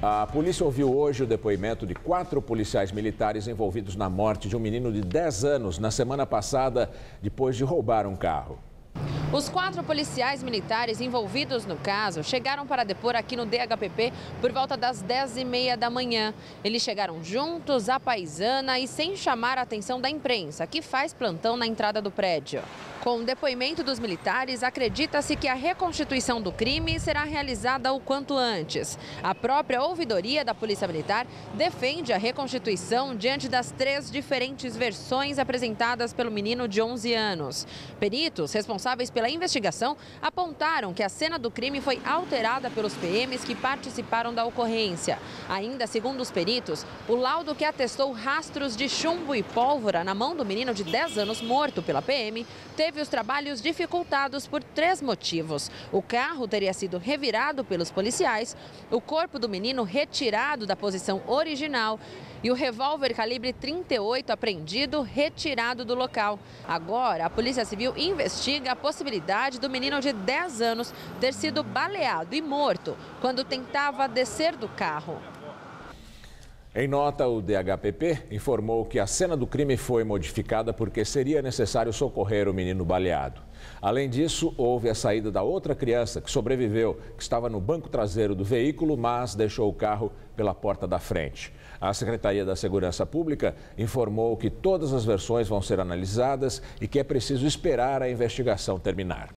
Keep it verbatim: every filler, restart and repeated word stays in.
A polícia ouviu hoje o depoimento de quatro policiais militares envolvidos na morte de um menino de dez anos na semana passada, depois de roubar um carro. Os quatro policiais militares envolvidos no caso chegaram para depor aqui no D H P P por volta das dez e meia da manhã. Eles chegaram juntos, à paisana e sem chamar a atenção da imprensa, que faz plantão na entrada do prédio. Com o depoimento dos militares, acredita-se que a reconstituição do crime será realizada o quanto antes. A própria ouvidoria da Polícia Militar defende a reconstituição diante das três diferentes versões apresentadas pelo menino de onze anos. Peritos responsáveis pela investigação apontaram que a cena do crime foi alterada pelos P Ms que participaram da ocorrência. Ainda segundo os peritos, o laudo que atestou rastros de chumbo e pólvora na mão do menino de dez anos morto pela P M teve os trabalhos dificultados por três motivos. O carro teria sido revirado pelos policiais, o corpo do menino retirado da posição original e o revólver calibre trinta e oito apreendido retirado do local. Agora, a Polícia Civil investiga a possibilidade do menino de dez anos ter sido baleado e morto quando tentava descer do carro. Em nota, o D H P P informou que a cena do crime foi modificada porque seria necessário socorrer o menino baleado. Além disso, houve a saída da outra criança que sobreviveu, que estava no banco traseiro do veículo, mas deixou o carro pela porta da frente. A Secretaria da Segurança Pública informou que todas as versões vão ser analisadas e que é preciso esperar a investigação terminar.